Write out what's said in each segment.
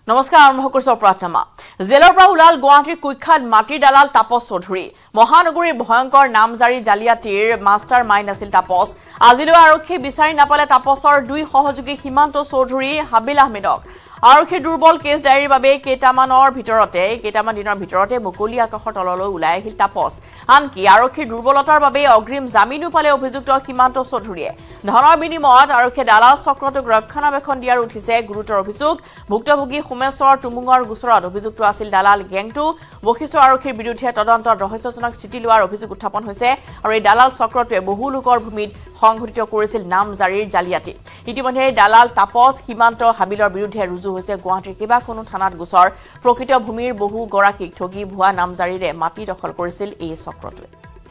নমস্কাৰ আৰম্ভ কৰিছো অপৰাধনামা জেলৰ পৰা উলাল গুৱাহাটীৰ কুখ্যাত মাটিৰ দালাল তাপস চৌধুৰী মহানগৰীৰ ভয়ংকৰ নামজাৰি জালিয়াতিৰ মাষ্টাৰ মাইণ্ড আছিল তাপস আজিলৈ আৰক্ষী বিচাৰি নাপালে তাপসৰ দুই সহযোগী হিমান্ত চৌধুৰী হাবিল আহমেদক আৰক্ষীৰ দুৰ্বল কেছ ডায়েৰীৰ বাবে কেইটামান দিনৰ ভিতৰতে মুকলি আকাশৰ তললৈ ওলাই আহিল তাপস আনকি আৰক্ষীৰ দুৰ্বলতাৰ বাবে অগ্ৰিম জামিনো পালে অভিযুক্ত হিমান্ত চৌধুৰীয়ে ধনৰ বিনিময়ত আৰক্ষীয়ে দালাল চক্ৰটোক ৰক্ষণাবেক্ষণ দিয়াৰ উঠিছে গুৰুতৰ অভিযোগ ভুক্তভোগী সোমেশ্বৰ টুমুঙৰ গোচৰত অভিযুক্ত আছিল দালাল গেংটো বশিষ্ঠ আৰক্ষীৰ বিৰুদ্ধে তদন্তত ৰহস্যজনক স্থিতি লোৱাৰ অভিযোগ উত্থাপন হৈছে আৰু এই দালাল চক্ৰটোৱে বহু লোকৰ ভূমিত সংঘটিত কৰিছিল নামজাৰিৰ জালিয়াতি ইতিমধ্যে দালাল তাপস হিমান্ত হাবিলৰ বিৰুদ্ধে ৰুজু হৈছে গুৱাহাটীৰ কেইবাখনো থানাত গোচৰ প্ৰকৃত ভূমিৰ বহু গৰাকীক ঠগি ভুৱা নামজাৰিৰে মাটি দখল কৰিছিল এই চক্ৰটোৱে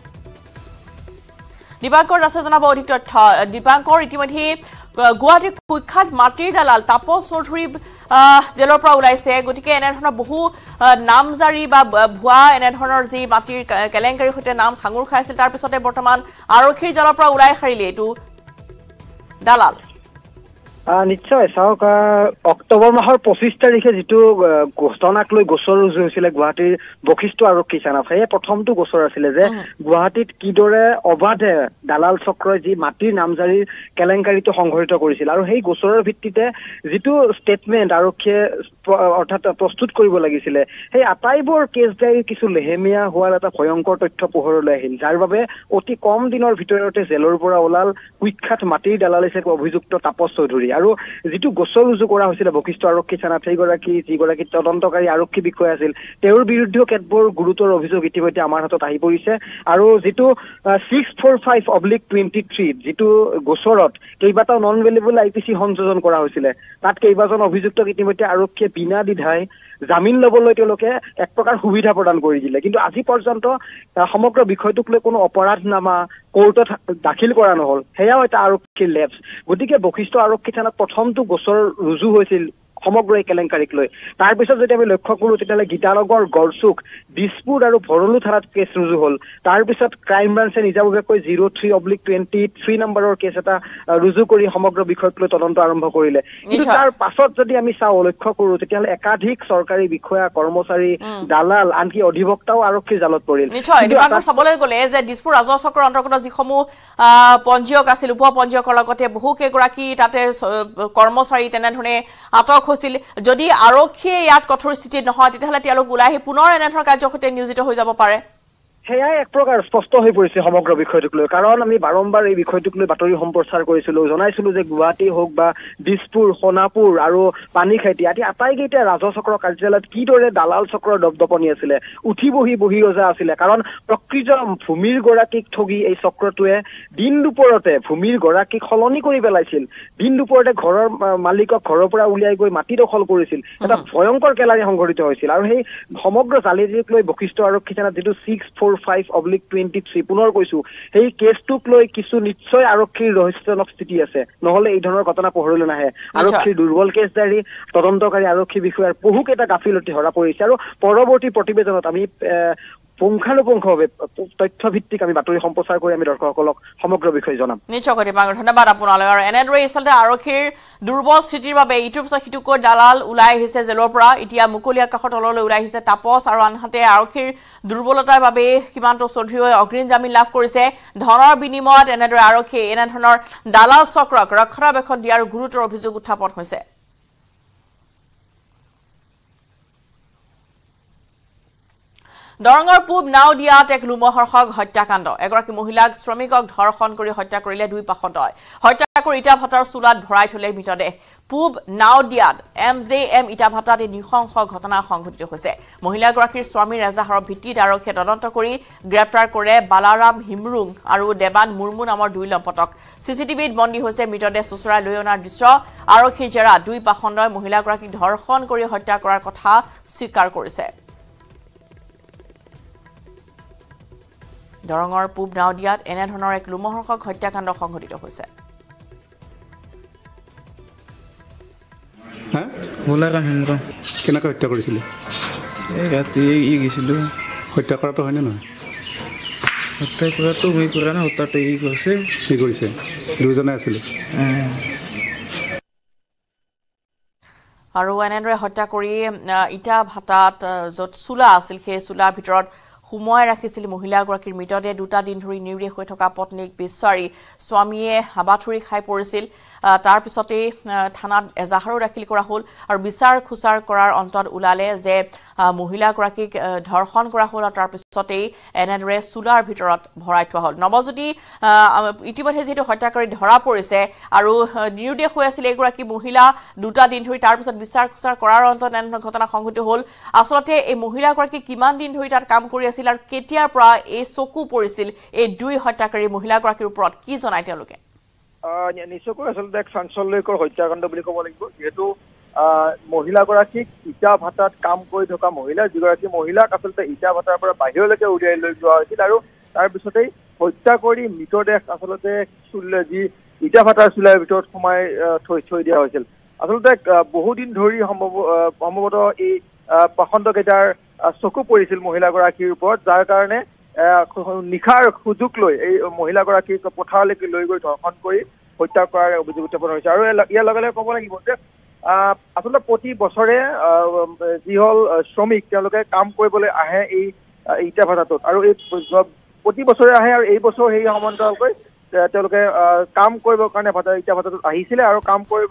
দীপাংকৰ দাসে জনাব অধিক তথ্য দীপাংকৰ ইতিমধ্যে গুৱাহাটীৰ কুখ্যাত মাটিৰ দালাল তাপস চৌধুৰী জেলৰ পৰা ওলাইছে গতিকে এনে ধৰণৰ বহু নামজাৰি বা ভুৱা এনে ধৰণৰ যি মাটিৰ কেলেংকাৰীৰ সৈতে নাম সাঙুৰ খাইছিল তাৰ পিছতে বৰ্তমান আৰক্ষীৰ জালৰ পৰা ওলাই হাৰিলে এইটো দালাল নিশ্চয় চাওক অক্টোবৰ মাহৰ 25 তাৰিখে যেটো ঘটনাক লৈ গোচৰ ৰুজু হৈছিল গুৱাহাটীৰ বশিষ্ঠ আৰক্ষী থানাত সেই প্ৰথমটো গোচৰ আছিল যে গুৱাহাটীত কিদৰে অবাধে দালাল চক্ৰই যি মাটিৰ নামজাৰিৰ কেলেংকাৰীটো সংঘটিত কৰিছিল আৰু সেই গোচৰৰ ভিত্তিতে যেটো ষ্টেটমেন্ট আৰক্ষীয়ে অৰ্থাৎ প্ৰস্তুত কৰিব লাগিছিল সেই আটাইবোৰ কেছ ডায়েৰী কিছু লেহেমিয়া হোৱাৰ এটা ভয়ংকৰ তথ্য পোহৰলৈ আহিল যাৰ বাবে অতি কম দিনৰ ভিতৰতে জেলৰ পৰা ওলাল কুখ্যাত মাটিৰ দালাল হিচাপে অভিযুক্ত তাপস চৌধুৰী আৰু যেটো গোচৰ ৰুজু কৰা হৈছিল বশিষ্ঠ আৰক্ষী থানাত যিগৰাকী তদন্তকাৰী আৰক্ষী বিষয়া আছিল তেওঁৰ বিৰুদ্ধে কেতবোৰ গুৰুতৰ অভিযোগ ইতিমধ্যে আমাৰ হাতত আহি পৰিছে আৰু যেটো 645/23 যেটো গোচৰত কেইবাটাও নন ভেলিবল আইপিসি সংযোজন কৰা হৈছিল তাত কেইবাজন অভিযুক্তক ইতিমধ্যে আৰক্ষীয়ে বিনা দ্বিধাই জামিন লবলৈ তেওঁলোকে এক প্ৰকাৰ সুবিধা প্ৰদান কৰি দিলে কিন্তু আজি পৰ্যন্ত সমগ্ৰ বিষয়টোক লৈ কোনো অপৰাধনামা কোৰ্টত দাখিল কৰা নহল হেয়াও এটা আৰক্ষীৰ লেপছ গতিকে বশিষ্ঠ আৰক্ষী থানাত প্ৰথমটো গোচৰ ৰুজু হৈছিল সমগ্ৰ এই কেলেংকাৰীক লৈ তাৰ পিছত যদি আমি লক্ষ্য কৰো তেতিয়ালে গীতানগৰ গড়চুক দিছপুৰ আৰু ভৰলু থানাত কেছ ৰুজু হল তাৰ পিছত ক্ৰাইম ব্ৰাঞ্চে নিজাববীয়াকৈ 03/23 নম্বৰৰ কেছ এটা ৰুজু কৰি সমগ্ৰ বিষয়ক লৈ তদন্ত আৰম্ভ কৰিলে কিন্তু তাৰ পাছত যদি আমি চাও লক্ষ্য কৰো তেতিয়ালে একাধিক চৰকাৰী বিষয়া কৰ্মচাৰী দালাল আনকি অধিবক্তাও আৰক্ষীৰ জালত পৰিল নিশ্চয় দীপাংকৰ চাবলৈ গ'লে যে দিছপুৰ ৰাজহ চক্ৰৰ অন্তৰ্গত যিসমূহ পঞ্জীয়ক আছিল উপ পঞ্জীয়কৰ লগতে বহু কেইগৰাকী তাতে কৰ্মচাৰী তেনেধৰণে আটক হৈছিল যদি আৰক্ষীয়ে ইয়াত কঠোৰ স্থিতি নহয় তেতিয়াহ'লে তেওঁলোক ওলাই আহি পুনৰ এনে ধৰণৰ কাৰ্যৰ সৈতে নিয়োজিত হৈ যাব পাৰে হেয়াই এক প্ৰকাৰ স্পষ্ট হৈ পৰিছে সমগ্ৰ বিষয়টোক লৈ কাৰণ আমি বাৰম্বাৰ এই বিষয়টোক লৈ বাতৰি সম্প্ৰচাৰ কৰিছিলো জনাইছিলো যে গুৱাহাটী হোক বা দিছপুৰ সোণাপুৰ আৰু পানীখাইটি আদি আটাইকেইটা ৰাজহ চক্ৰ কাৰ্যালয়ত কিদৰে দালাল চক্ৰৰ দপদপনি আছিলে উঠি বহি ৰজা আছিলে কাৰণ প্ৰকৃত ভূমিৰ গৰাকীক ঠগি এই চক্ৰটোৱে দিন দুপৰতে ভূমিৰ গৰাকীক সলনি কৰি পেলাইছিল দিন দুপৰতে ঘৰৰ মালিকক ঘৰৰ পৰা উলিয়াই গৈ মাটি দখল কৰিছিল এটা ভয়ংকৰ কেলাৰী সংঘটিত হৈছিল আৰু সেই সমগ্ৰ জালিয়াতিক লৈ বশিষ্ঠ আৰক্ষী থানাত যেটো 645/23 পুনৰ কৈছো সেই কেছটোক লৈ কিছু নিশ্চয় আৰক্ষীৰ ৰহস্যজনক স্থিতি আছে নহলে এই ধৰণৰ ঘটনা পোহৰলৈ নাহে আৰক্ষীৰ দুৰ্বল কেছ ডায়েৰী তদন্তকাৰী আৰক্ষী বিষয়াৰ বহুকেইটা গাফিলতি ধৰা পৰিছে আৰু পৰৱৰ্তী প্ৰতিবেদনত আমি পুংখানুপুংখভাৱে তথ্যভিত্তিক আমি বাতৰি সম্প্ৰচাৰ কৰি আমি দৰ্শকসকলক সমগ্ৰ বিষয় জনাম নিশ্চয় ধন্যবাদ আপোনালৈ আৰু এনেদৰে আচলতে আৰক্ষীৰ দুৰ্বল স্থিতিৰ বাবে ইটোৰ পিছত সিটোকৈ দালাল ওলাই আহিছে জেলৰ পৰা এতিয়া মুকলি আকাশৰ তললৈ ওলাই আহিছে তাপস আৰু আনহাতে আৰক্ষীৰ দুৰ্বলতাৰ বাবে হিমান্ত চৌধুৰীয়ে অগ্ৰিম জামিন লাভ কৰিছে ধনৰ বিনিময়ত এনেদৰে আৰক্ষীয়ে এনেধৰণৰ দালাল চক্ৰক ৰক্ষণাবেক্ষণ দিয়াৰ গুৰুতৰ অভিযোগ উত্থাপন হৈছে দৰঙৰ পূব নাওদিয়াত এক লোমহৰ্ষক হত্যাকাণ্ড এগৰাকী মহিলাক শ্ৰমিকক ধৰ্ষণ কৰি হত্যা কৰিলে দুই পাখণ্ডই হত্যা কৰি ইটা ভাটাৰ চুলাত ভৰাই থলে মৃতদেহ পূব নাওদিয়াত MJM ইটা ভাটাত এই নৃশংস ঘটনা সংঘটিত হৈছে মহিলাগৰাকীৰ স্বামী ৰাজাহাৰৰ ভিত্তিত আৰক্ষীয়ে তদন্ত কৰি গ্ৰেপ্তাৰ কৰে বালাৰাম হিমৰুং আৰু দেৱান মুৰ্মু নামৰ দুই লম্পটক চিচিটিভিত বন্দী হৈছে মৃতদেহ চুচৰাই লৈ অনাৰ দৃশ্য আৰক্ষীৰ জেৰাত দুই পাখণ্ডই মহিলাগৰাকীক ধৰ্ষণ কৰি হত্যা কৰাৰ কথা স্বীকাৰ কৰিছে দৰঙৰ পূব নাওদিয়াত এনে ধৰণৰ এক লোমহৰ্ষক হত্যাকাণ্ড সংঘটিত হৈছে বোলাকা হেন্দ্ৰ কেনেকৈ হত্যা কৰিছিলে এই ৰাতি গৈছিলো হত্যা কৰাটো হয়নে নহয় হত্যা কৰাটো মই কৰা নাই হত্যাটো কৰিছে দুজনে আছিলে আৰু এনেদৰে হত্যা কৰি ইটা ভাটাত য'ত চুলা আছিল সেই চুলাৰ ভিতৰত সুমুৱাই ৰাখিছিল মহিলাগৰাকীৰ মৃতদেহ 2টা দিন ধৰি নিউৰে হৈ থকা পত্নীক বিচাৰি স্বামীয়ে হাবাথুৰি খাই পৰিছিল তাৰ পিছতে থানাত এজাহাৰো দাখিল কৰা হ'ল আৰু বিচাৰ খুচাৰ কৰাৰ অন্তত ওলালে যে মহিলাগৰাকীক ধৰ্ষণ কৰা হ'ল আৰু তাৰ পিছতে এনেদৰে চুলাৰ ভিতৰত ভৰাই থোৱা হ'ল নৱজ্যোতি ইতিমধ্যে যেটো হত্যাকাৰী ধৰা পৰিছে আৰু নিৰুদেশ হৈ আছিল এগৰাকী মহিলা 2টা দিন ধৰি তাৰ পিছত বিচাৰ খুচাৰ কৰাৰ অন্তত এনে ঘটনা সংঘটিত হ'ল আসলতে এই মহিলাগৰাকী কিমান দিন ধৰি তাত কাম কৰি আছিল আৰু কেতিয়াৰ পৰা এই চকু পৰিছিল এই দুই হত্যাকাৰী মহিলাগৰাকীৰ ওপৰত কি জনাই তেওঁলোকে নিশ্চয়কৈ আসলতে এক চাঞ্চল্যকৰ হত্যাকাণ্ড বুলি ক'ব লাগিব যেহেতু মহিলাগৰাকীক ইটা ভাটাত কাম কৰি থকা মহিলা যিগৰাকী মহিলাক আচলতে ইটা ভাটাৰ পৰা বাহিৰলৈকে উলিয়াই লৈ যোৱা হৈছিল আৰু তাৰ পিছতেই হত্যা কৰি মৃতদেহ আচলতে যি ইটা ভাটাৰ চুলাৰ ভিতৰত সোমাই থৈ দিয়া হৈছিল আচলতে বহুদিন ধৰি সম্ভৱতঃ এই পাখণ্ডকেইটাৰ চকু পৰিছিল মহিলাগৰাকীৰ ওপৰত যাৰ কাৰণে নিশাৰ সুযোগ লৈ এই মহিলাগৰাকীক পথাৰলৈকে লৈ গৈ ধৰ্ষণ কৰি হত্যা কৰাৰ অভিযোগ উত্থাপন হৈছে আৰু ইয়াৰ লগে লগে ক'ব লাগিব যে আচলতে প্ৰতি বছৰে যি হ'ল শ্ৰমিক তেওঁলোকে কাম কৰিবলৈ আহে এই ইটা ভাটাটোত আৰু এই প্ৰতি বছৰে আহে আৰু এই বছৰ সেই সমান্তৰালকৈ তেওঁলোকে কাম কৰিবৰ কাৰণে ইটা ভাটাটোত আহিছিলে আৰু কাম কৰিব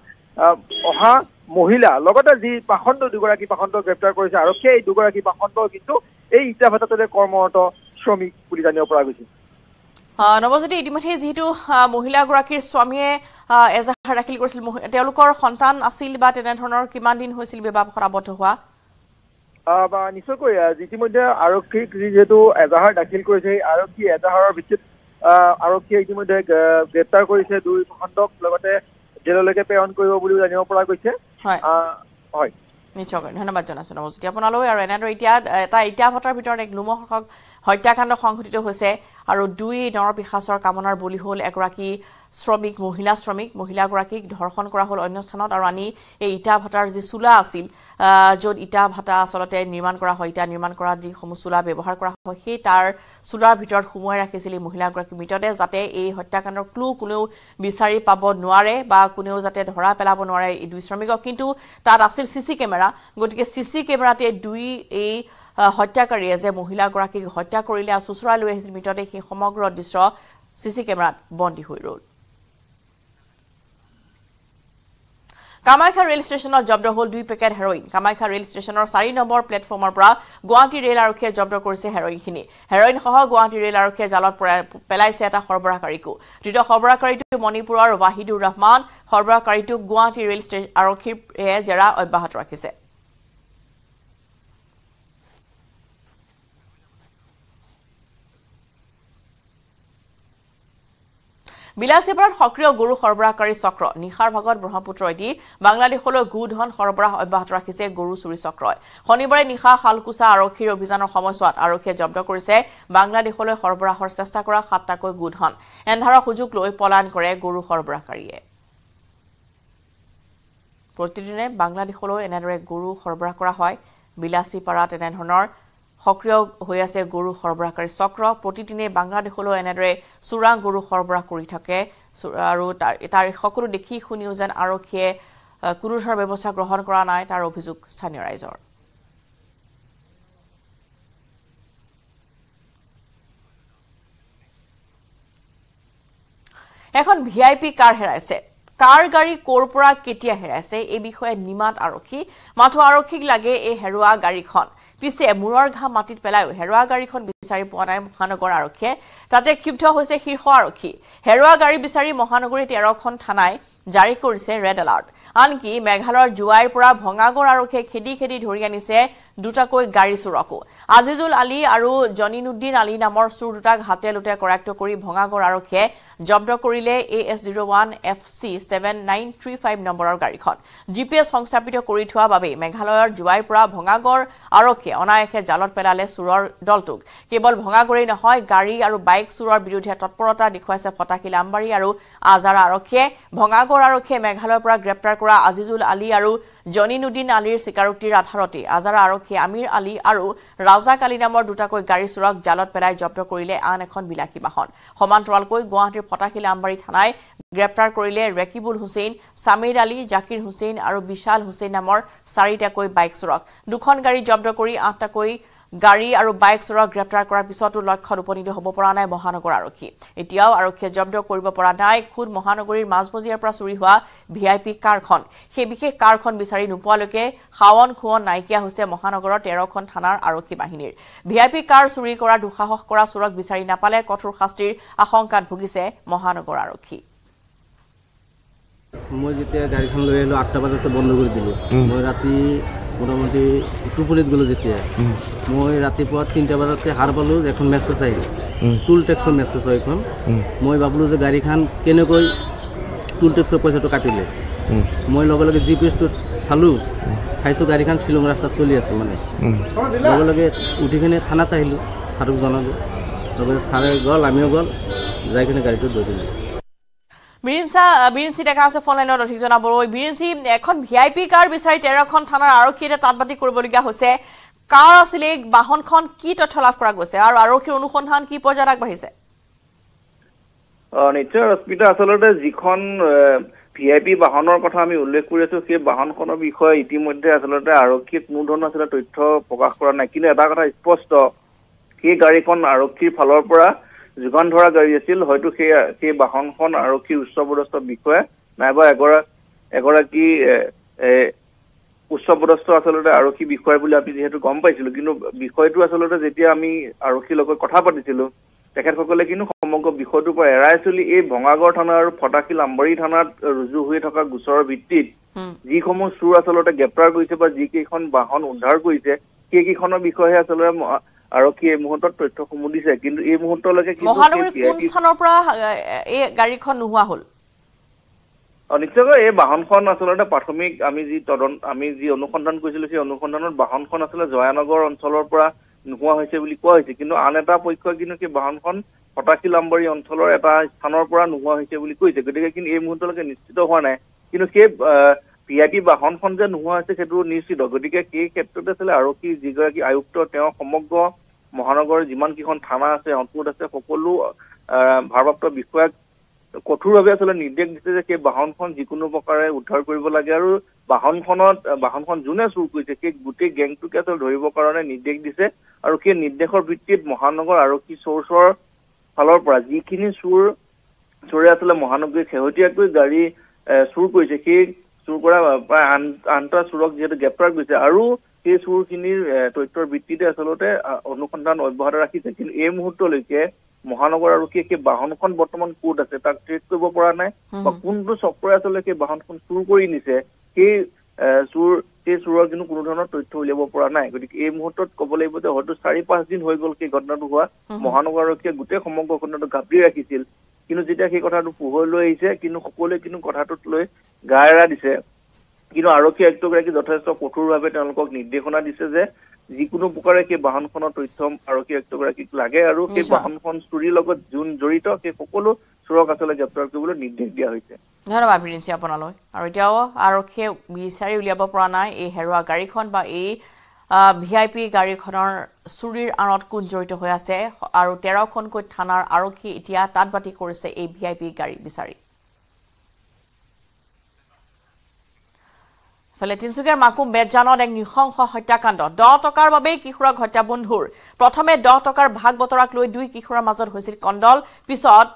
অহা মহিলা লগতে যি দুগৰাকী পাখণ্ড গ্ৰেপ্তাৰ কৰিছে আৰক্ষীয়ে এই দুগৰাকী পাখণ্ড কিন্তু এই ইটা ভাটাটোতে কৰ্মৰত শ্ৰমিক বুলি জানিব পৰা গৈছে নৱজ্যোতি ইতিমধ্যে যেহেতু মহিলাগৰাকীৰ স্বামীয়ে এজাহাৰ দাখিল কৰিছিল তেওঁলোকৰ সন্তান আছিল বা তেনেধৰণৰ কিমান দিন হৈছিল বিবাহত আবদ্ধ হোৱা নিশ্চয়কৈ ইতিমধ্যে আৰক্ষীক যিহেতু এজাহাৰ দাখিল কৰিছে সেই আৰক্ষী এজাহাৰৰ ভিত্তিত আৰক্ষীয়ে ইতিমধ্যে গ্ৰেপ্তাৰ কৰিছে দুই পাখণ্ডক লগতে জেললৈকে প্ৰেৰণ কৰিব বুলি জানিব পৰা গৈছে হয় নিশ্চয় ধন্যবাদ জনাইছো নৱজ্যোতি আপোনালৈ আৰু এনেদৰে এতিয়া এটা ইটা ভাটাৰ ভিতৰত এক লোমহৰ্ষক হত্যাকাণ্ড সংঘটিত হৈছে আৰু দুই নৰপিশাচৰ কামনাৰ বলি হ'ল এগৰাকী শ্ৰমিক মহিলাগৰাকীক ধৰ্ষণ কৰা হ'ল অন্য স্থানত আৰু আনি এই ইটা ভাটাৰ যি চুলা আছিল য'ত ইটা ভাটা আচলতে নিৰ্মাণ কৰা হয় ইটা নিৰ্মাণ কৰা যিসমূহ চুলা ব্যৱহাৰ কৰা হয় সেই তাৰ চুলাৰ ভিতৰত সুমুৱাই ৰাখিছিল মহিলাগৰাকীৰ মৃতদেহ যাতে এই হত্যাকাণ্ডৰ ক্লু কোনেও বিচাৰি পাব নোৱাৰে বা কোনেও যাতে ধৰা পেলাব নোৱাৰে এই দুই শ্ৰমিকক কিন্তু তাত আছিল চিচি কেমেৰা গতিকে চিচি কেমেৰাতে দুই এই হত্যাকাৰীয়ে যে মহিলাগৰাকীক হত্যা কৰিলে আৰু চুচৰাই লৈ আহিছিল মৃতদেহ সেই সমগ্ৰ দৃশ্য চিচি কেমেৰাত বন্দী হৈ ৰ'ল কামাখ্যা ৰেল ষ্টেচনত জব্দ হ'ল 2 পেকেট হেৰোইন কামাখ্যা ৰেল ষ্টেচনৰ 4 নম্বৰ প্লেটফৰ্মৰ পৰা গুৱাহাটী ৰেল আৰক্ষীয়ে জব্দ কৰিছে হেৰোইনখিনি হেৰোইন সহ গুৱাহাটী ৰেল আৰক্ষীয়ে জালত পেলাইছে এটা সৰবৰাহকাৰীকো দ্বিতীয় সৰবৰাহকাৰীটো মণিপুৰৰ ৱাহিদুৰ ৰহমান সৰবৰাহকাৰীটোক গুৱাহাটী ৰেল আৰক্ষীৰ জেৰা অব্যাহত ৰাখিছে বিলাসীপাৰাত সক্ৰিয় গৰু সৰবৰাহকাৰী চক্ৰ নিশাৰ ভাগত ব্ৰহ্মপুত্ৰইদি বাংলাদেশলৈ গুধন সৰবৰাহ অব্যাহত ৰাখিছে গৰু চুৰি চক্ৰই শনিবাৰে নিশা খালকুছা আৰক্ষীৰ অভিযানৰ সময়ছোৱাত আৰক্ষীয়ে জব্দ কৰিছে বাংলাদেশলৈ সৰবৰাহৰ চেষ্টা কৰা 7টাকৈ গুধন এন্ধাৰৰ সুযোগ লৈ পলায়ন কৰে গৰু সৰবৰাহকাৰীয়ে প্ৰতিদিনে বাংলাদেশলৈ এনেদৰে গৰু সৰবৰাহ কৰা হয় বিলাসীপাৰাত এনেধৰণৰ সক্ৰিয় হৈ আছে গৰু সৰবৰাহকাৰী চক্ৰ প্ৰতিদিনে বাংলাদেশলৈ এনেদৰে চুৰাং গৰু সৰবৰাহ কৰি থাকে আৰু তাৰ সকলো দেখি শুনিও যেন আৰক্ষীয়ে কোনো ধৰণৰ ব্যৱস্থা গ্ৰহণ কৰা নাই তাৰ অভিযোগ স্থানীয় ৰাইজৰ এখন ভিআইপি কাৰ হেৰাইছে কাৰ গাড়ী কোৰ পৰা কেতিয়া হেৰাইছে এই বিষয়ে নিমাত আৰক্ষী মাথো আৰক্ষীক লাগে এই হেৰুৱা গাড়ীখন পিছে মুৰৰ ঘা মাটিত পেলাইও হেৰুৱা গাড়ীখন বিচাৰি পোৱা নাই মহানগৰ আৰক্ষীয়ে তাতে ক্ষুব্ধ হৈছে শীৰ্ষ আৰক্ষী হেৰুৱা গাড়ী বিচাৰি মহানগৰী 13খন থানাই জাৰি কৰিছে ৰেড এলাৰ্ট আনকি মেঘালয়ৰ জুৱাইৰ পৰা ভঙাগড় আৰক্ষীয়ে খেদি ধৰি আনিছে দুটাকৈ গাড়ী চুৰকো আজিজুল আলী আৰু জনিনুদ্দিন আলী নামৰ চুৰ দুটাক হাতে লুটে কৰায়ত্ব কৰি ভঙাগড় আৰক্ষীয়ে জব্দ কৰিলে AS01 FC 7935 নম্বৰৰ গাড়ীখন জিপিএছ সংস্থাপিত কৰি থোৱা বাবে মেঘালয়ৰ জুৱাইৰ পৰা ভঙাগড় আৰক্ষীয়ে অনায়াসে জালত পেলালে চুৰৰ দলটোক কেৱল ভঙাগড়েই নহয় গাড়ী আৰু বাইক চুৰৰ বিৰুদ্ধে তৎপৰতা দেখুৱাইছে ফটাকিল আমবাৰী আৰু আজাৰা আৰক্ষীয়ে ভঙাগড় আৰক্ষীয়ে মেঘালয়ৰ পৰা গ্ৰেপ্তাৰ কৰা আজিজুল আলী আৰু জনিনুদ্দিন আলীৰ স্বীকাৰোক্তিৰ আধাৰতে আজাৰা আৰক্ষীয়ে আমিৰ আলী আৰু ৰাজাক আলী নামৰ দুটাকৈ গাড়ী চুৰক জালত পেলাই জব্দ কৰিলে আন এখন বিলাসী বাহন সমান্তৰালকৈ গুৱাহাটীৰ ফটাকিল আমবাৰী থানাই গ্ৰেপ্তাৰ কৰিলে ৰেকিবুল হুছেইন, সামিৰ আলী, জাকিৰ হুছেইন আৰু বিশাল হুছেইন নামৰ 4টাকৈ বাইক চোৰক। 2খন গাড়ী জব্দ কৰি 8টাকৈ গাড়ী আৰু বাইক চোৰক গ্ৰেপ্তাৰ কৰাৰ পিছতো লক্ষ্যত উপনীত হ'ব পৰা নাই মহানগৰ আৰক্ষী। এতিয়াও আৰক্ষীয়ে জব্দ কৰিব পৰা নাই খুদ মহানগৰীৰ মাজমজিয়াৰ পৰা চুৰি হোৱা ভিআইপি কাৰখন। সেই বিশেষ কাৰখন বিচাৰি নোপোৱালৈকে খাৱন খুৱন নাইকিয়া হৈছে মহানগৰৰ 13খন থানাৰ আৰক্ষী বাহিনীৰ। ভিআইপি কাৰ চুৰি কৰা দুঃসাহস কৰা চোৰক বিচাৰি নাপালে কঠোৰ শাস্তিৰ আশংকাত ভুগিছে মহানগৰ আৰক্ষী। মই যেতিয়া গাড়ীখন লৈ আহিলোঁ 8টা বজাতে বন্ধ কৰি দিলোঁ। মই ৰাতি মোটামুটি টোপনিত গ'লোঁ যেতিয়া মই ৰাতিপুৱা 3টা বজাতে সাৰ পালোঁ যে এখন মেছেজ আহিল টুল টেক্সৰ মেছেজ হয় এখন। মই ভাবিলোঁ যে গাড়ীখন কেনেকৈ টুল টেক্সৰ পইচাটো কাটিলে। মই লগে লগে জিপিএছটোত চালোঁ, চাইছোঁ গাড়ীখন শ্বিলং ৰাস্তাত চলি আছে মানে। লগে লগে উঠি কিনে থানাত আহিলোঁ, ছাৰক জনালোঁ। লগে ছাৰে গ'ল, আমিও গ'ল, যাই কিনে গাড়ীটো ধৰিলোঁ। বিৰিঞ্চি দেখা আছে ফোন লাইনত অধিক জনাবলৈ। বিৰিঞ্চি, এখন ভিআইপি কাৰ বিচাৰি 13খন থানাৰ আৰক্ষীয়ে তাঁতবাতি কৰিবলগীয়া হৈছে। কাৰ আছিলে বাহনখন, কি তথ্য লাভ কৰা গৈছে আৰু আৰক্ষীৰ অনুসন্ধান কি পৰ্যায়ত আগবাঢ়িছে? নিশ্চয় ৰশ্মিতা, আচলতে যিখন ভিআইপি বাহনৰ কথা আমি উল্লেখ কৰি আছো সেই বাহনখনৰ বিষয়ে ইতিমধ্যে আচলতে আৰক্ষীয়ে কোনো ধৰণৰ আচলতে তথ্য প্ৰকাশ কৰা নাই। কিন্তু এটা কথা স্পষ্ট, সেই গাড়ীখন আৰক্ষীৰ ফালৰ পৰা যোগান ধৰা গাড়ী আছিল। হয়তো সেই বাহনখন আৰক্ষীৰ উচ্চপদস্থ বিষয়া নাইবা এগৰাকী উচ্চপদস্থ আচলতে আৰক্ষী বিষয়া বুলি আমি যিহেতু গম পাইছিলো। কিন্তু বিষয়টো আচলতে যেতিয়া আমি আৰক্ষীৰ লগত কথা পাতিছিলো, তেখেতসকলে কিন্তু সমগ্ৰ বিষয়টোৰ পৰা এৰাই চলি এই ভঙাগড় থানা আৰু ফটাশিল আমবাৰী থানাত ৰুজু হৈ থকা গোচৰৰ ভিত্তিত যিসমূহ চোৰ আচলতে গ্ৰেপ্তাৰ কৰিছে বা যিকেইখন বাহন উদ্ধাৰ কৰিছে সেইকেইখনৰ বিষয়ে আচলতে আৰক্ষীয়ে এই মুহূৰ্তত তথ্যসমূহ দিছে। কিন্তু এই মুহূৰ্তলৈকে মহানগৰীৰ কোন স্থানৰ পৰা এই গাড়ীখন নোহোৱা হ'ল? নিশ্চয়কৈ এই বাহনখন আচলতে প্ৰাথমিক আমি যি অনুসন্ধান কৰিছিলো সেই অনুসন্ধানত বাহনখন আচলতে জয়ানগৰ অঞ্চলৰ পৰা নোহোৱা হৈছে বুলি কোৱা হৈছে। কিন্তু আন এটা পক্ষই কিন্তু সেই বাহনখন ফটাশিল আমবাৰী অঞ্চলৰ এটা স্থানৰ পৰা নোহোৱা হৈছে বুলি কৈছে। গতিকে কিন্তু এই মুহূৰ্তলৈকে নিশ্চিত হোৱা নাই। কিন্তু সেই ভিআইপি বাহনখন যে নোহোৱা হৈছে সেইটো নিশ্চিত। গতিকে সেই ক্ষেত্ৰতে আচলতে আৰক্ষী যিগৰাকী আয়ুক্ত তেওঁ সমগ্ৰ মহানগৰৰ যিমানকেইখন থানা আছে, অঞ্চল আছে, সকলো ভাৰপ্ৰাপ্ত বিষয়াক কঠোৰভাৱে আচলতে নিৰ্দেশ দিছে যে সেই বাহনখন যিকোনো প্ৰকাৰে উদ্ধাৰ কৰিব লাগে আৰু বাহনখন যোনে চুৰ কৰিছে সেই গোটেই গেংটোকে আচলতে ধৰিবৰ কাৰণে নিৰ্দেশ দিছে। আৰু সেই নিৰ্দেশৰ ভিত্তিত মহানগৰ আৰক্ষী চোৰ্চৰ ফালৰ পৰা যিখিনি চোৰে আচলতে মহানগৰীত শেহতীয়াকৈ গাড়ী চুৰ কৰিছে, সেই চুৰ কৰা প্ৰায় 8টা চোৰক যিহেতু গ্ৰেপ্তাৰ কৰিছে আৰু সেই চোৰখিনিৰ তথ্যৰ ভিত্তিতে আচলতে অনুসন্ধান অব্যাহত ৰাখিছে। কিন্তু এই মুহূৰ্তলৈকে মহানগৰ আৰক্ষীয়ে সেই বাহনখন বৰ্তমান ক'ত আছে তাক ট্ৰেক কৰিব পৰা নাই বা কোনটো চক্ৰই আচলতে সেই বাহনখন চুৰ কৰি নিছে সেই চোৰৰ কিন্তু কোনো ধৰণৰ তথ্য উলিয়াব পৰা নাই। গতিকে এই মুহূৰ্তত ক'ব লাগিব যে হয়তো 4-5 দিন হৈ গ'ল সেই ঘটনাটো হোৱা। মহানগৰ আৰক্ষীয়ে গোটেই সমগ্ৰ ঘটনাটো গাপি ৰাখিছিল। কিন্তু যেতিয়া সেই কথাটো পোহৰলৈ আহিছে কিন্তু সকলোৱে কিন্তু কথাটোক লৈ গা এৰা দিছে। কিন্তু আৰক্ষী আয়ুক্তগৰাকী যথেষ্ট কঠোৰভাৱে তেওঁলোকক নিৰ্দেশনা দিছে যে যিকোনো প্ৰকাৰে সেই বাহনখনৰ তথ্য আৰক্ষী আয়ুক্তগৰাকীক লাগে আৰু সেই বাহনখন চুৰিৰ লগত যোন জড়িত সেই সকলো চোৰক আচলতে গ্ৰেপ্তাৰ কৰিবলৈ নিৰ্দেশ দিয়া হৈছে। ধন্যবাদ বিৰিঞ্চি আপোনালৈ। আৰু এতিয়াও আৰক্ষীয়ে বিচাৰি উলিয়াব পৰা নাই এই হেৰুৱা গাড়ীখন বা এই ভিআইপি গাড়ীখনৰ চুৰিৰ আঁৰত কোন জড়িত হৈ আছে। আৰু 13খনকৈ থানাৰ আৰক্ষী এতিয়া তাঁতবাতি কৰিছে এই ভিআইপি গাড়ী বিচাৰি। ফলে তিনচুকীয়াৰ মাকুম বেতজানত এক নৃশংস হত্যাকাণ্ড। 10 টকাৰ বাবে কিশোৰক হত্যা বন্ধুৰ। প্ৰথমে 10 টকাৰ ভাগ বতৰাক লৈ দুই কিশোৰৰ মাজত হৈছিল কণ্ডল। পিছত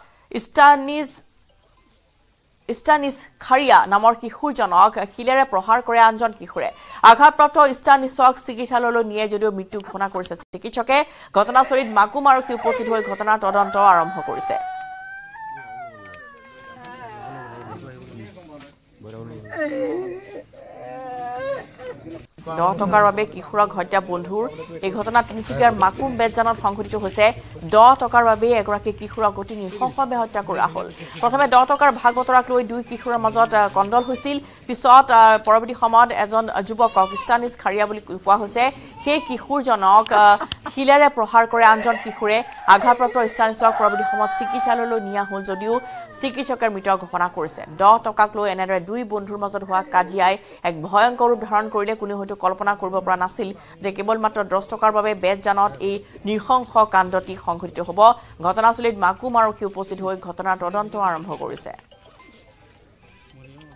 ইষ্টানিছ খাৰিয়া নামৰ কিশোৰজনক শিলেৰে প্ৰহাৰ কৰে আনজন কিশোৰে। আঘাতপ্ৰাপ্ত ইষ্টানিছক চিকিৎসালয়লৈ নিয়ে যদিও মৃত্যু ঘোষণা কৰিছে চিকিৎসকে। ঘটনাস্থলীত মাকুম আৰক্ষী উপস্থিত হৈ ঘটনাৰ তদন্ত আৰম্ভ কৰিছে। 10 টকাৰ বাবে কিশোৰক হত্যা বন্ধুৰ। এই ঘটনা তিনিচুকীয়াৰ মাকুম বেতজানত সংঘটিত হৈছে। 10 টকাৰ বাবে এগৰাকী কিশোৰক অতি নৃশংসভাৱে হত্যা কৰা হ'ল। প্ৰথমে 10 টকাৰ ভাগ বতৰাক লৈ দুই কিশোৰৰ মাজত কণ্ডল হৈছিল। পিছত পৰৱৰ্তী সময়ত এজন যুৱকক ইষ্টানিছ খাৰিয়া বুলি কোৱা হৈছে। সেই কিশোৰজনক শিলেৰে প্ৰহাৰ কৰে আনজন কিশোৰে। আঘাতপ্ৰাপ্ত ইষ্টানিছক পৰৱৰ্তী সময়ত চিকিৎসালয়লৈ নিয়া হ'ল যদিও চিকিৎসকে মৃত ঘোষণা কৰিছে। 10 টকাক লৈ এনেদৰে দুই বন্ধুৰ মাজত হোৱা কাজিয়াই এক ভয়ংকৰ ৰূপ ধাৰণ কৰিলে কোনে হয়তো কল্পনা কৰিব পৰা নাছিল যে কেৱল মাত্ৰ 10 টকাৰ বাবে বেতজানত এই নৃশংস কাণ্ডটি সংঘটিত হ'ব। ঘটনাস্থলীত মাকুম আৰক্ষী উপস্থিত হৈ ঘটনাৰ তদন্ত আৰম্ভ কৰিছে।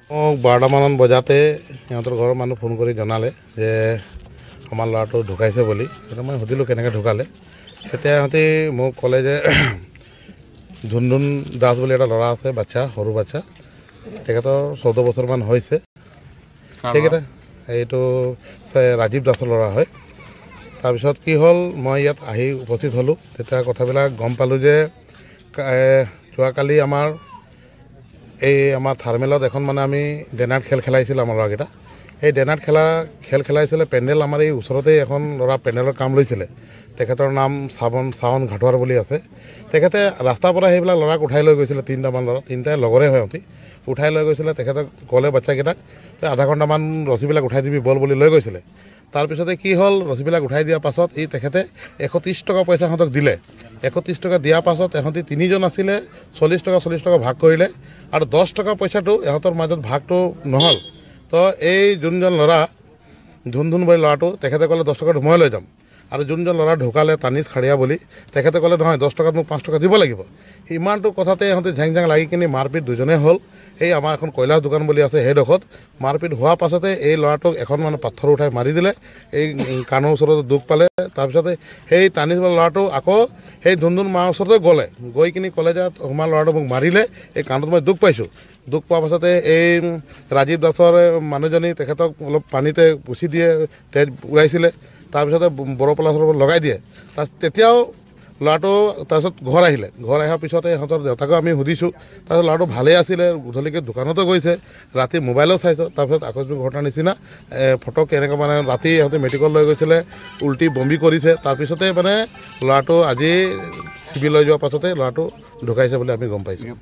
মোক 12টামান বজাতে সিহঁতৰ ঘৰৰ মানুহ ফোন কৰি জনালে যে আমাৰ ল'ৰাটো ঢুকাইছে বুলি। তেতিয়া মই সুধিলোঁ কেনেকৈ ঢুকালে। তেতিয়া সিহঁতে মোক ক'লে যে ধুনধুন দাস বুলি এটা ল'ৰা আছে, বাচ্চা, সৰু বাচ্চা, তেখেতৰ 14 বছৰমান হৈছে। তেখেতে এইটো ৰাজীৱ দাসৰ ল'ৰা হয়। তাৰপিছত কি হ'ল, মই ইয়াত আহি উপস্থিত হ'লোঁ। তেতিয়া কথাবিলাক গম পালোঁ যে যোৱাকালি আমাৰ থাৰ্মেলত এখন মানে আমি ডেনাৰ্ট খেল খেলাইছিলোঁ আমাৰ ল'ৰাকেইটা। সেই ডেনাৰ্ট খেল খেলাইছিলে পেণ্ডেল আমাৰ এই ওচৰতে এখন ল'ৰা পেণ্ডেলৰ কাম লৈছিলে। তেখেতৰ নাম চাৱন ঘাটোৱাৰ বুলি আছে। তেখেতে ৰাস্তাৰ পৰা সেইবিলাক ল'ৰাক উঠাই লৈ গৈছিলে, 3টামান ল'ৰা, 3টাই লগৰে হয় সিহঁতি। উঠাই লৈ গৈছিলে। তেখেতক ক'লে বাচ্চাকেইটাক আধা ঘণ্টামান ৰছীবিলাক উঠাই দিবি বল বুলি লৈ গৈছিলে। তাৰপিছতে কি হ'ল, ৰছীবিলাক উঠাই দিয়াৰ পাছত তেখেতে 130 টকা পইচা সিহঁতক দিলে। 130 টকা দিয়াৰ পাছত এহঁতি 3জন আছিলে, 40 টকা ভাগ কৰিলে আৰু 10 টকা পইচাটো ইহঁতৰ মাজত ভাগটো নহ'ল। তো এই যোনজন ল'ৰা ধুনধুন বুলি ল'ৰাটো, তেখেতে ক'লে 10 টকাটো মই লৈ যাম। আৰু যোনজন ল'ৰা ঢুকালে তানিজ খাৰিয়া বুলি, তেখেতে ক'লে নহয় 10 টকাত মোক 5 টকা দিব লাগিব। ইমানটো কথাতে ইহঁতে ঝেং লাগি কিনি মাৰপিট দুজনে হ'ল। এই আমাৰ এখন কয়লা দোকান বুলি আছে সেইডোখৰত মাৰপিট হোৱাৰ পাছতে এই ল'ৰাটোক এখন মানে পাথৰ উঠাই মাৰি দিলে। এই কাণৰ ওচৰতে দুখ পালে। তাৰপিছতে সেই তানিজ ল'ৰাটো আকৌ সেই ধুনধুন মাৰ ওচৰতে গৈ কিনি ক'লে যে তোমাৰ ল'ৰাটো মোক মাৰিলে, এই কাণত মই দুখ পাইছোঁ। দুখ পোৱাৰ পাছতে এই ৰাজীৱ দাসৰ মানুহজনী তেখেতক অলপ পানীতে পুচি দিয়ে, তেজ ওলাইছিলে। তাৰপিছতে বৰপলা লগাই দিয়ে। তেতিয়াও ল'ৰাটো তাৰপিছত ঘৰ অহাৰ পিছতে ইহঁতৰ দেউতাকো আমি সুধিছোঁ। তাৰপিছত ল'ৰাটো ভালেই আছিলে, গধূলিকৈ দোকানতো গৈছে, ৰাতি মোবাইলো চাইছোঁ। তাৰপিছত আকস্মিক ঘটনাৰ নিচিনা ফটক এনেকৈ মানে ৰাতি ইহঁতে মেডিকেল লৈ গৈছিলে, উল্টি বমি কৰিছে। তাৰপিছতে মানে ল'ৰাটো আজি চিভিল লৈ যোৱাৰ পাছতে ল'ৰাটো ঢুকাইছে বুলি আমি গম পাইছোঁ।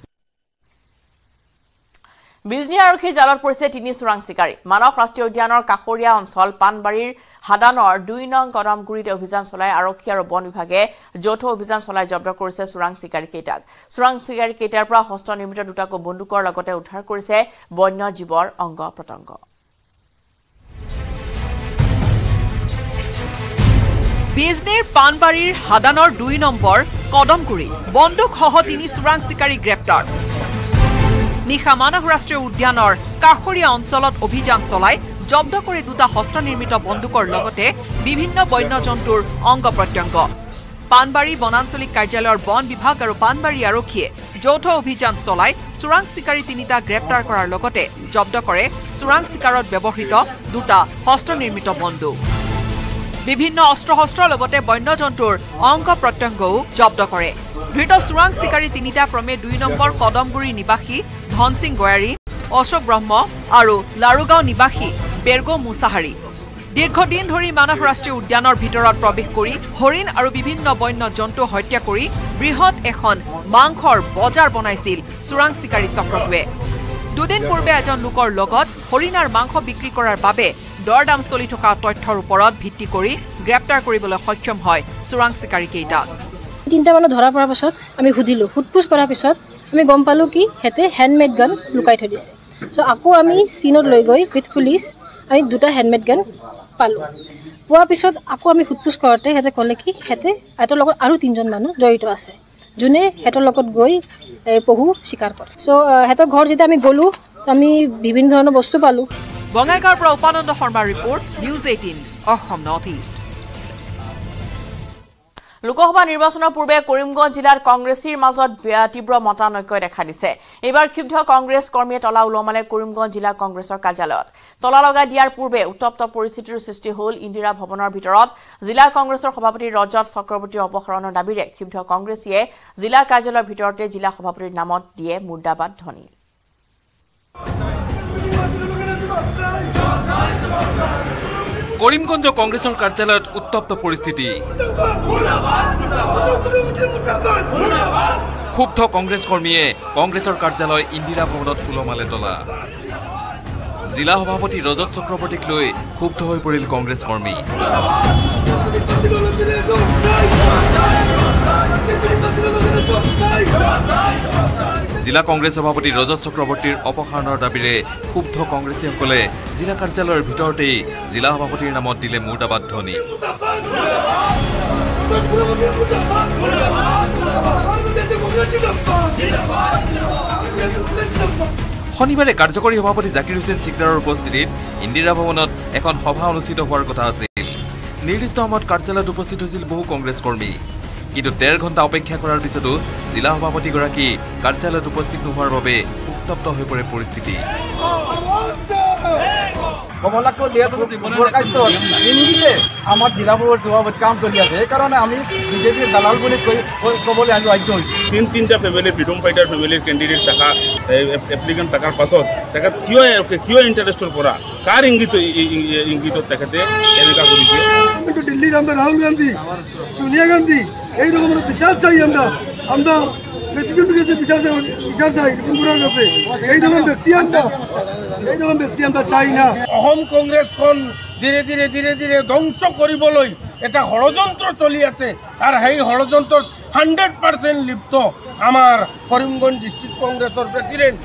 বিজনী আৰক্ষীৰ জালত পৰিছে 3 চোৰাং চিকাৰী। মানস ৰাষ্ট্ৰীয় উদ্যানৰ কাষৰীয়া অঞ্চল পানবাৰীৰ হাদানৰ 2 নং কদমগুৰিত অভিযান চলাই আৰক্ষী আৰু বন বিভাগে যৌথ অভিযান চলাই জব্দ কৰিছে চোৰাং চিকাৰীকেইটাক। চোৰাং চিকাৰীকেইটাৰ পৰা হস্তনিৰ্মিত 2টাকৈ বন্দুকৰ লগতে উদ্ধাৰ কৰিছে বন্য জীৱৰ অংগ প্ৰত্যংগ। বিজনীৰ পানবাৰীৰ হাদানৰ 2 নম্বৰ কদমগুৰি বন্দুকসহ 3 চোৰাং চিকাৰী গ্ৰেপ্তাৰ। নিশা মানস ৰাষ্ট্ৰীয় উদ্যানৰ কাষৰীয়া অঞ্চলত অভিযান চলাই জব্দ কৰি 2টা হস্তনিৰ্মিত বন্দুকৰ লগতে বিভিন্ন বন্যজন্তুৰ অংগ প্ৰত্যংগ। পানবাৰী বনাঞ্চলিক কাৰ্যালয়ৰ বন বিভাগ আৰু পানবাৰী আৰক্ষীয়ে যৌথ অভিযান চলাই চোৰাং চিকাৰী 3টা গ্ৰেপ্তাৰ কৰাৰ লগতে জব্দ কৰে চোৰাং চিকাৰত ব্যৱহৃত 2টা হস্তনিৰ্মিত বন্দুক। বিভিন্ন অস্ত্ৰ-শস্ত্ৰৰ লগতে বন্যজন্তুৰ অংগ প্ৰত্যংগও জব্দ কৰে। ধৃত চোৰাং চিকাৰী 3টা ক্ৰমে 2 নম্বৰ কদমগুৰি নিবাসী ধন সিং গয়াৰী, অশোক ব্ৰহ্ম আৰু লাৰুগাঁও নিবাসী বেৰগো মুছাহাৰী। দীৰ্ঘদিন ধৰি মানস ৰাষ্ট্ৰীয় উদ্যানৰ ভিতৰত প্ৰৱেশ কৰি হৰিণ আৰু বিভিন্ন বন্য জন্তু হত্যা কৰি বৃহৎ এখন মাংসৰ বজাৰ বনাইছিল চোৰাং চিকাৰী চক্ৰটোৱে। 2 দিন পূৰ্বে এজন লোকৰ লগত হৰিণাৰ মাংস বিক্ৰী কৰাৰ বাবে দৰদাম চলি থকা তথ্যৰ ওপৰত ভিত্তি কৰি গ্ৰেপ্তাৰ কৰিবলৈ সক্ষম হয় চোৰাং চিকাৰীকেইটাক। 3টা মানুহ ধৰা পৰাৰ পাছত আমি সুধিলোঁ, সোধপোছ কৰাৰ পিছত আমি গম পালোঁ কি সিহঁতে হেণ্ডমেড গান লুকাই থৈ দিছে। চ' আকৌ আমি চিনত লৈ গৈ উইথ পুলিচ আমি 2টা হেণ্ডমেড গান পালোঁ। পোৱাৰ পিছত আকৌ আমি সোধপোছ কৰোঁতে সিহঁতে ক'লে কি সিহঁতৰ লগত আৰু 3জন মানুহ জড়িত আছে, যোনে সিহঁতৰ লগত গৈ পহু চিকাৰ কৰে। চ' সিহঁতৰ ঘৰ যেতিয়া আমি গ'লোঁ, আমি বিভিন্ন ধৰণৰ বস্তু পালোঁ। বঙাইগাঁৱৰ পৰা উপানন্দ শৰ্মাৰ report, news 18 Assam north east. Lok নিৰ্বাচনৰ পূৰ্বে কৰিমগঞ্জ জিলাত কংগ্ৰেছীৰ মাজত তীব্ৰ মতানৈক্য দেখা দিছে। এইবাৰ ক্ষুব্ধ কংগ্ৰেছ কৰ্মীয়ে তলা ওলমালে কৰিমগঞ্জ জিলা কংগ্ৰেছৰ কাৰ্যালয়ত। তলা লগাই দিয়াৰ পূৰ্বে উত্তপ্ত পৰিস্থিতিৰ সৃষ্টি হ'ল ইন্দিৰা ভৱনৰ ভিতৰত। জিলা কংগ্ৰেছৰ সভাপতি ৰজত চক্ৰৱৰ্তীৰ অপসাৰণৰ দাবীৰে ক্ষুব্ধ কংগ্ৰেছীয়ে জিলা কাৰ্যালয়ৰ ভিতৰতে জিলা সভাপতিৰ নামত দিয়ে মুৰ্দাবাদ ধ্বনি। কৰিমগঞ্জ কংগ্ৰেছৰ কাৰ্যালয়ত উত্তপ্ত পৰিস্থিতি। ক্ষুব্ধ কংগ্ৰেছ কৰ্মীয়ে কংগ্ৰেছৰ কাৰ্যালয় ইন্দিৰা ভৱনত ওলমালে তলা। জিলা সভাপতি ৰজত চক্ৰৱৰ্তীক লৈ ক্ষুব্ধ হৈ পৰিল কংগ্ৰেছ কৰ্মী। জিলা কংগ্ৰেছ সভাপতি ৰজত চক্ৰৱৰ্তীৰ অপসাৰণৰ দাবীৰে ক্ষুব্ধ কংগ্ৰেছীসকলে জিলা কাৰ্যালয়ৰ ভিতৰতেই জিলা সভাপতিৰ নামত দিলে মুৰ্দাবাদ ধ্বনি। শনিবাৰে কাৰ্যকৰী সভাপতি জাকিৰ হুছেইন চিকদাৰৰ উপস্থিতিত ইন্দিৰা ভৱনত এখন সভা অনুষ্ঠিত হোৱাৰ কথা আছিল নিৰ্দিষ্ট সময়ত কাৰ্যালয়ত উপস্থিত হৈছিল বহু কংগ্ৰেছ কৰ্মী কিন্তু ১.৫ ঘণ্টা অপেক্ষা কৰাৰ পিছতো জিলা সভাপতিগৰাকী কাৰ্যালয়ত উপস্থিত নোহোৱাৰ বাবে উত্তপ্ত হৈ পৰে পৰিস্থিতি আমার জেলা সভাপতি কাম চলি আছে সেইকাৰণে আমি বিজেপিৰ দালাল বুলি ক'বলৈ আমি বাধ্য হৈছোঁ তিনটা ফেমিলি ফ্রিডম ফাইটার ফেমিলির ক্যান্ডিডেট থাকা এপ্লিকেন্ট থাকার পাছত তেখেত কিয় ইন্টারেস্টর পৰা কার ইঙ্গিতত তেখেতে এনেকা কৰিছে দিল্লির আমরা রাহুল গান্ধী সোনিয়া গান্ধী এইরকম বিচার চাই আমরা প্রেসিডেন্টের কাছে বিচার চাই ত্রিপুরার কাছে এইরকম ব্যক্তি আমরা চাই না অসম কংগ্ৰেছখন ধীরে ধীরে ধ্বংস কৰিবলৈ এটা ষড়যন্ত্ৰ চলি আছে আর সেই ষড়যন্ত্ৰত 100% লিপ্ত আমার করিমগঞ্জ ডিস্ট্রিক্ট কংগ্রেসের প্রেসিডেন্ট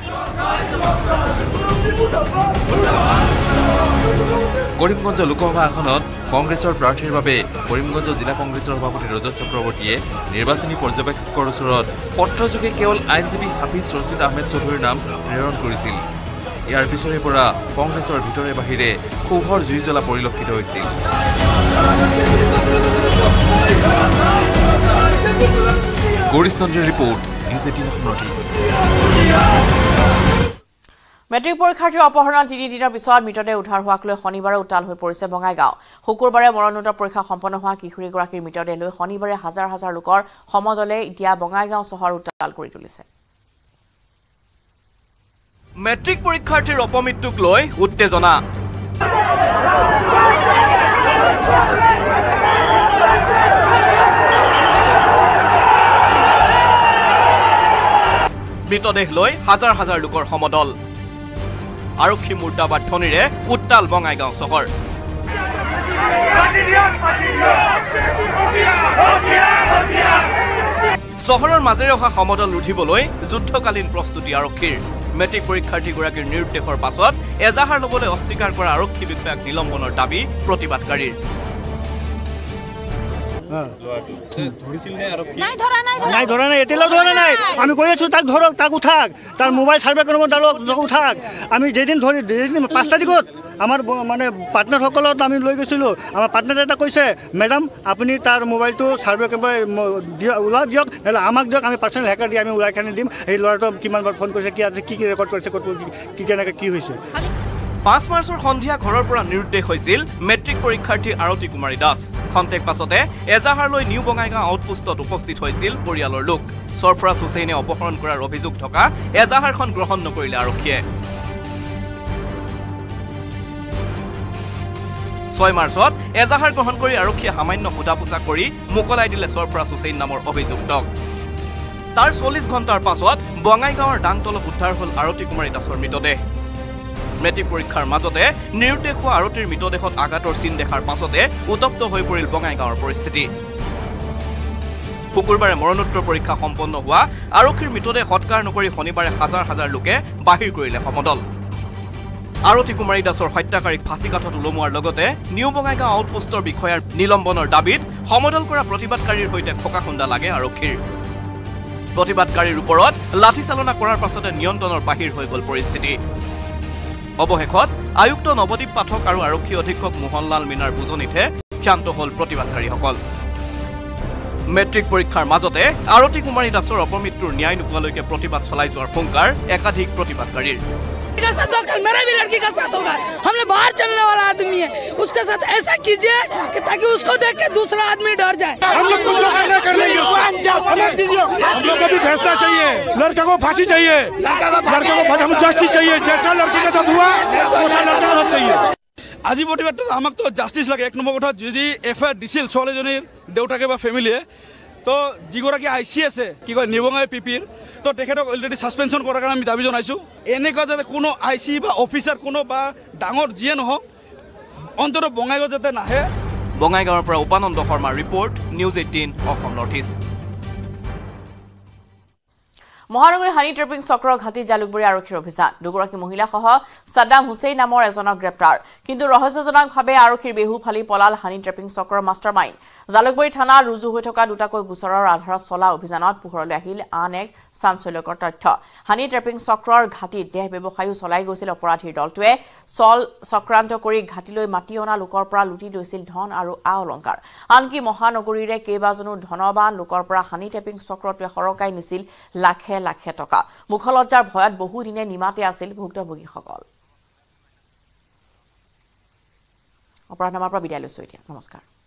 কৰিমগঞ্জ লোকসভা আসনত কংগ্ৰেছৰ প্ৰাৰ্থীৰ বাবে কৰিমগঞ্জ জিলা কংগ্ৰেছৰ সভাপতি ৰজত চক্ৰৱৰ্তীয়ে নিৰ্বাচনী পৰ্যবেক্ষকৰ ওচৰত পত্ৰযোগে কেৱল আইনজীৱী হাফিজ ৰছিদ আহমেদ চৌধুৰীৰ নাম প্ৰেৰণ কৰিছিল ইয়াৰ পিছৰে পৰা কংগ্ৰেছৰ ভিতৰে বাহিৰে ক্ষোভৰ জুই জ্বলা পৰিলক্ষিত হৈছিল গৌৰীশ নন্দীৰ report news 18 Assam north east matric পৰীক্ষাৰ্থীৰ অপহৰণৰ ৩ দিনৰ পিছত মৃতদেহ উদ্ধাৰ হোৱাক লৈ শনিবাৰে উত্তাল হৈ পৰিছে বঙাইগাঁও শুকুৰবাৰে মৰণোত্তৰ পৰীক্ষা সম্পন্ন হোৱা কিশোৰীগৰাকীৰ মৃতদেহ লৈ শনিবাৰে হাজাৰ হাজাৰ লোকৰ সমদলে এতিয়া বঙাইগাঁও চহৰ উত্তাল কৰি তুলিছে মেট্ৰিক পৰীক্ষাৰ্থীৰ অপমৃত্যুক লৈ উত্তেজনা মৃতদেহ লৈ হাজাৰ হাজাৰ লোকৰ সমদল আৰক্ষী মুৰ্দাবাদ ধ্বনিৰে উত্তাল বঙাইগাঁও চহৰ চহৰৰ মাজেৰে অহা সমদল উঠিবলৈ যুদ্ধকালীন প্ৰস্তুতি আৰক্ষীৰ মেট্ৰিক পৰীক্ষাৰ্থীগৰাকীৰ নিৰুদ্দেশৰ পাছত এজাহাৰ ল'বলৈ অস্বীকাৰ কৰা আৰক্ষী বিষয়াক নিলম্বনৰ দাবী প্ৰতিবাদকাৰীৰ নাই ধৰা নাই এতিয়ালৈ ধৰা নাই আমি কৈ আছো তাক ধৰক তাক উঠাক তাৰ মোবাইল সাৰ্ভে কৰিব উঠাক আমি যেদিন 5 তাৰিখত আমাৰ মানে পাৰ্টনাৰসকলত আমি লৈ গৈছিলোঁ আমাৰ পাৰ্টনাৰ এটা কৈছে মেডাম আপুনি তাৰ মোবাইলটো সাৰ্ভে কৰিব ওলাই দিয়ক নহ'লে আমাক দিয়ক আমি পাৰ্চনেল হেকাৰ দি আমি ওলাইখানি দিম সেই ল'ৰাটো কিমানবাৰ ফোন কৰিছে কি আছে কি ৰেকৰ্ড কৰিছে ক'ত কি কেনেকৈ কি হৈছে 5 মাৰ্চৰ সন্ধিয়া ঘৰৰ পৰা নিৰুদ্দেশ হৈছিল মেট্ৰিক পৰীক্ষাৰ্থী আৰতী কুমাৰী দাস খন্তেক পাছতে এজাহাৰলৈ নিউ বঙাইগাঁও আউটপোষ্টত উপস্থিত হৈছিল পৰিয়ালৰ লোক সৰফৰাজ হুছেইনে অপহৰণ কৰাৰ অভিযোগ থকা এজাহাৰখন গ্ৰহণ নকৰিলে আৰক্ষীয়ে 6 মাৰ্চত এজাহাৰ গ্ৰহণ কৰি আৰক্ষীয়ে সামান্য সোধা-পোছা কৰি মুকলাই দিলে সৰফৰাজ হুছেইন নামৰ অভিযুক্তক তাৰ 40 ঘণ্টাৰ পাছত বঙাইগাঁৱৰ ডাংতলত উদ্ধাৰ হ'ল আৰতী কুমাৰী দাসৰ মৃতদেহ মেট্ৰিক পৰীক্ষাৰ মাজতে নিৰুদ্দেশ হোৱা আৰতীৰ মৃতদেহত আঘাতৰ চিন দেখাৰ পাছতে উত্তপ্ত হৈ পৰিল বঙাইগাঁৱৰ পৰিস্থিতি শুকুৰবাৰে মৰণোত্তৰ পৰীক্ষা সম্পন্ন হোৱা আৰক্ষীৰ মৃতদেহ সৎকাৰ নকৰি শনিবাৰে হাজাৰ হাজাৰ লোকে বাহিৰ কৰিলে সমদল আৰতী কুমাৰী দাসৰ হত্যাকাৰীক ফাঁচী কাঠত ওলমোৱাৰ লগতে নিউ বঙাইগাঁও আউটপোষ্টৰ বিষয়াৰ নিলম্বনৰ দাবীত সমদল কৰা প্ৰতিবাদকাৰীৰ সৈতে খোকাখুন্দা লাগে আৰক্ষীৰ প্ৰতিবাদকাৰীৰ ওপৰত লাঠিচালনা কৰাৰ পাছতে নিয়ন্ত্ৰণৰ বাহিৰ হৈ গ'ল পৰিস্থিতি অৱশেষত আয়ুক্ত নৱদীপ পাঠক আৰু আৰক্ষী অধীক্ষক মোহনলাল মিনাৰ বুজনিতে ক্ষান্ত হ'ল প্ৰতিবাদকাৰীসকল মেট্ৰিক পৰীক্ষাৰ মাজতে আৰতী কুমাৰী দাসৰ অপমৃত্যুৰ ন্যায় নোপোৱালৈকে প্ৰতিবাদ চলাই যোৱাৰ শংকাৰ একাধিক প্ৰতিবাদকাৰীৰ कल मेरा भी लड़की का साथ होगा हमने बाहर चलने वाला आदमी है उसके साथ ऐसा कीजिए कि ताकि उसको देख के दूसरा आदमी डर जाए हम लोग कुछ जो करना कर लेंगे हम लोग को भी फैसला चाहिए लड़का को फांसी चाहिए लड़के को हम जस्टिस चाहिए जैसा लड़की के साथ हुआ वैसा लड़का को चाहिए আজি প্ৰতিবাদটো আমাক তো জাস্টিস লাগে এক নম্বৰ কথা যদি এফআইআর দিছিল ছোৱালীজনীৰ দেউতাকে বা ফ্যামিলিয়ে তো যিগৰাকী আইসি আছে কি কয় নিবঙাই পিপিৰ তো তেখেতক অলৰেডি সাসপেনশন কৰাৰ কাৰণে আমি দাবী জনাইছো এনেকুৱা যাতে কোনো আইসি বা অফিচাৰ কোনো বা ডাঙৰ যিয়ে নহওক অন্তত বঙাইগাঁও যাতে নাহে বঙাইগাঁৱৰ পৰা উপানন্দ শৰ্মাৰ report news 18 Assam north east মহানগৰী হানি ট্ৰেপিং চক্ৰ ঘাটি জালুকবাৰী আৰক্ষীৰ অভিযান দুগৰাকী মহিলা সহ সাদ্দাম হুছেইন নামৰ এজনক গ্ৰেপ্তাৰ কিন্তু ৰহস্যজনকভাৱে আৰক্ষীৰ বেহু ফালি পলাল হানি ট্ৰেপিং চক্ৰৰ মাষ্টাৰমাইণ্ড জালুকবাৰী থানা ৰুজু হৈ থকা দুটাকৈ গোচৰৰ আধাৰত চলা অভিযানত পোহৰলৈ আহিল আন এক চাঞ্চল্যকৰ তথ্য হানি ট্ৰেপিং চক্ৰৰ ঘাটিত দেহ ব্যৱসায়ো চলাই গৈছিল অপৰাধীৰ দলটোৱে চল চক্ৰান্ত কৰি ঘাটিলৈ মাটি অনা লোকৰ পৰা লুটি লৈছিল ধন আৰু অলংকাৰ আনকি মহানগৰীৰে কেইবাজনো ধনবান লোকৰ পৰা হানি ট্ৰেপিং চক্ৰটোৱে সৰকাই নিছিল লাখে লাখে টকা মুখলজ্জাৰ ভয়ত বহু দিনে নিমাতে আছিল ভুক্তভোগীসকল অপৰাধনামাৰ পৰা বিদায় লৈছো এতিয়া নমস্কাৰ